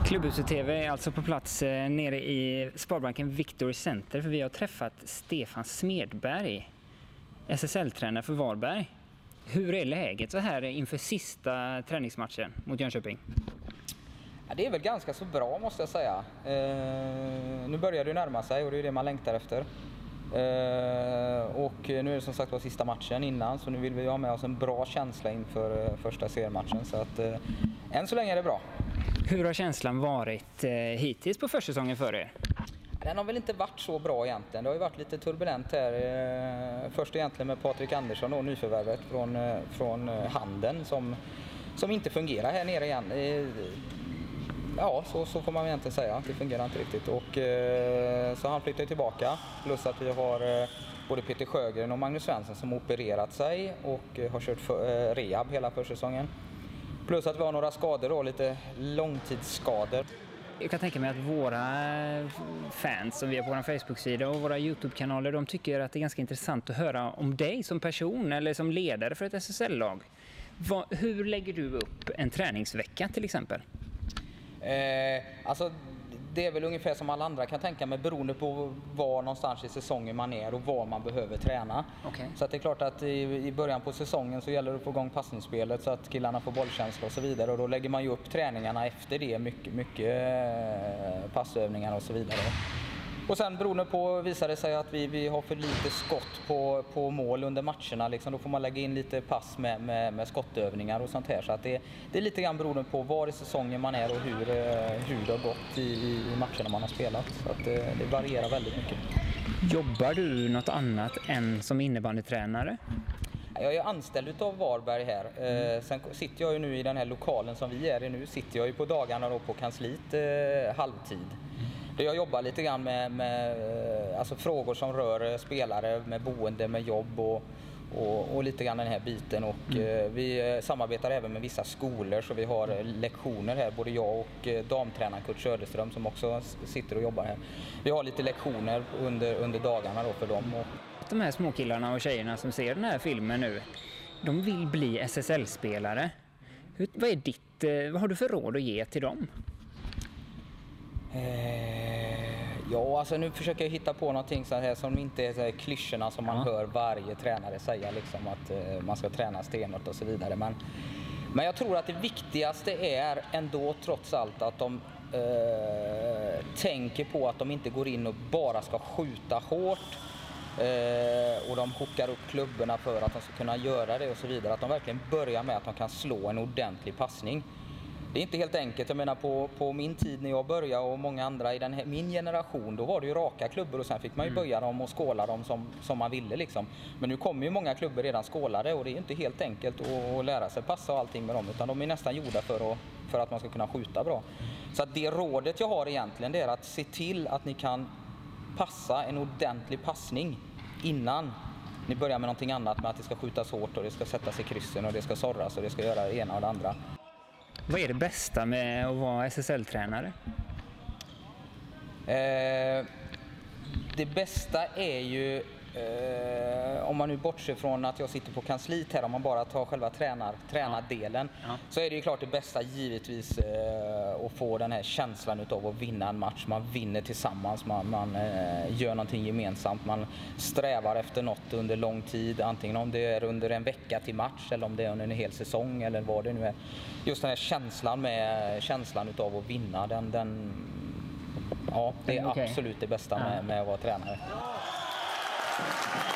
Klubbhuset TV är alltså på plats nere i Sparbanken Victory Center, för vi har träffat Stefan Smedberg, SSL-tränare för Varberg. Hur är läget så här inför sista träningsmatchen mot Jönköping? Ja, det är väl ganska så bra, måste jag säga. Nu börjar det närma sig och det är det man längtar efter. Och nu är det som sagt var sista matchen innan, så nu vill vi ha med oss en bra känsla inför första seriematchen. Så att än så länge är det bra. Hur har känslan varit hittills på försäsongen för er? Den har väl inte varit så bra egentligen. Det har ju varit lite turbulent här. Först egentligen med Patrik Andersson och nyförvärvet från Handen som inte fungerar här nere igen. Ja, så får man egentligen säga. Det fungerar inte riktigt. Och så han flyttar tillbaka. Plus att vi har både Peter Sjögren och Magnus Svensson som opererat sig och har kört rehab hela försäsongen. Plus att vi har några skador och lite långtidsskador. Jag kan tänka mig att våra fans som vi har på vår Facebook-sida och våra YouTube-kanaler, de tycker att det är ganska intressant att höra om dig som person eller som ledare för ett SSL-lag. Hur lägger du upp en träningsvecka till exempel? Alltså det är väl ungefär som alla andra kan tänka mig, beroende på var någonstans i säsongen man är och vad man behöver träna. Okay. Så att det är klart att i början på säsongen så gäller det att få igång passningsspelet så att killarna får bollkänsla och så vidare. Och då lägger man ju upp träningarna efter det, mycket passövningar och så vidare. Och sen beroende på visar det sig att vi har för lite skott på mål under matcherna. Liksom, då får man lägga in lite pass med skottövningar och sånt här. Så att det är lite grann beroende på var i säsongen man är och hur det har gått i matcherna man har spelat. Så att det varierar väldigt mycket. Jobbar du något annat än som innebandytränare? Jag är anställd utav Varberg här. Sen sitter jag ju nu i den här lokalen som vi är i nu. Sitter jag ju på dagarna då på kansliet halvtid. Jag jobbar lite grann med alltså frågor som rör spelare, med boende, med jobb och lite grann den här biten. Och vi samarbetar även med vissa skolor, så vi har lektioner här, både jag och damtränaren Kurt Söderström som också sitter och jobbar här. Vi har lite lektioner under dagarna då för dem. De här småkillarna och tjejerna som ser den här filmen nu, de vill bli SSL-spelare. Vad har du för råd att ge till dem? Ja, alltså nu försöker jag hitta på någonting så här som inte är så här klyschorna som man hör varje tränare säga, liksom att man ska träna stenhårt och så vidare. Men jag tror att det viktigaste är ändå trots allt att de tänker på att de inte går in och bara ska skjuta hårt och de hookar upp klubborna för att de ska kunna göra det och så vidare. Att de verkligen börjar med att de kan slå en ordentlig passning. Det är inte helt enkelt. Jag menar på min tid när jag började och många andra i min generation, då var det ju raka klubbor och sen fick man ju böja dem och skåla dem som man ville liksom. Men nu kommer ju många klubbor redan skålade och det är inte helt enkelt att lära sig passa och allting med dem, utan de är nästan gjorda för att man ska kunna skjuta bra. Så att det rådet jag har egentligen, det är att se till att ni kan passa en ordentlig passning innan ni börjar med någonting annat, med att det ska skjutas hårt och det ska sättas i kryssen och det ska sorras och det ska göra det ena och det andra. Vad är det bästa med att vara SSL-tränare? Det bästa är ju, om man nu bortser från att jag sitter på kansliet här, om man bara tar själva tränardelen, så är det ju klart det bästa givetvis att få den här känslan utav att vinna en match. Man vinner tillsammans, man gör någonting gemensamt, man strävar efter något under lång tid, antingen om det är under en vecka till match eller om det är under en hel säsong eller vad det nu är. Just den här känslan utav att vinna, ja, det är absolut det bästa med att vara tränare.